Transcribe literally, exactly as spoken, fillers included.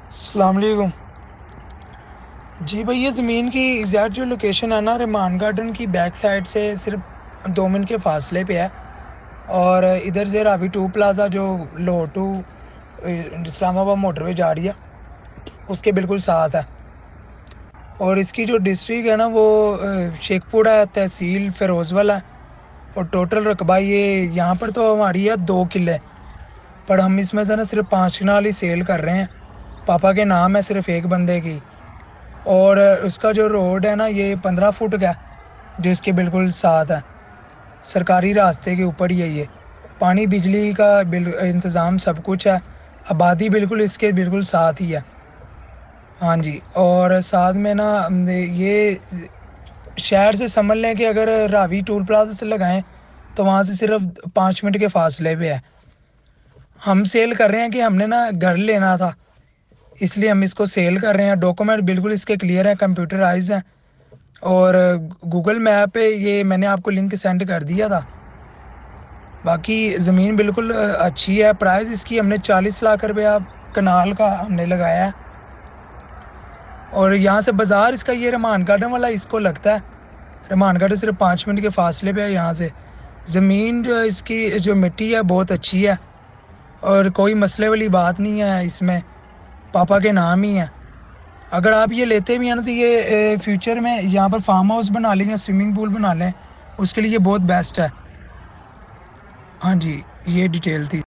अस्सलाम वालेकुम। जी भाई, ये ज़मीन की एग्जैक्ट जो लोकेशन है ना, रहमान गार्डन की बैक साइड से सिर्फ दो मिनट के फासले पे है। और इधर से रावी टू प्लाज़ा जो लाहौर टू इस्लामाबाद मोटरवे जा रही है, उसके बिल्कुल साथ है। और इसकी जो डिस्ट्रिक्ट है ना, वो अ, शेखपुरा है, तहसील फ़िरोज़वल है। और टोटल रकबा ये यहाँ पर तो हमारी है दो किले, पर हम इसमें से ना सिर्फ पाँच कनाल ही सेल कर रहे हैं। पापा के नाम है सिर्फ एक बंदे की। और उसका जो रोड है ना, ये पंद्रह फुट का है, जो इसके बिल्कुल साथ है। सरकारी रास्ते के ऊपर ही है ये। पानी बिजली का बिल इंतज़ाम सब कुछ है। आबादी बिल्कुल इसके बिल्कुल साथ ही है। हाँ जी। और साथ में ना हमने ये शहर से समझ लें कि अगर रावी टोल प्लाजा से लगाएं तो वहाँ से सिर्फ पाँच मिनट के फासले पे है। हम सेल कर रहे हैं कि हमने ना घर लेना था, इसलिए हम इसको सेल कर रहे हैं। डॉक्यूमेंट बिल्कुल इसके क्लियर हैं, कंप्यूटराइज हैं। और गूगल मैप पे ये मैंने आपको लिंक सेंड कर दिया था। बाकी ज़मीन बिल्कुल अ, अच्छी है। प्राइस इसकी हमने चालीस लाख रुपया कनाल का हमने लगाया है। और यहाँ से बाज़ार इसका ये रहमान गार्डन वाला इसको लगता है। रहमान गार्डन सिर्फ पाँच मिनट के फासले पे है यहाँ से। ज़मीन जो है इसकी जो मिट्टी है बहुत अच्छी है, और कोई मसले वाली बात नहीं है इसमें। पापा के नाम ही है। अगर आप ये लेते भी हैं ना, तो ये फ्यूचर में यहाँ पर फार्म हाउस बना लें या स्विमिंग पूल बना लें, उसके लिए ये बहुत बेस्ट है। हाँ जी, ये डिटेल थी।